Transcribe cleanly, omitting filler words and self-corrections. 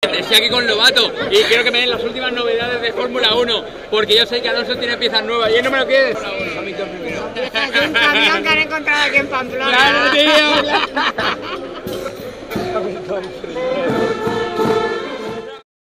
Estoy aquí con Lobato y quiero que me den las últimas novedades de Fórmula 1, porque yo sé que Alonso tiene piezas nuevas. ¿Y el número qué es? Piezas de un camión que han encontrado aquí en Pamplona. ¡Claro, tío!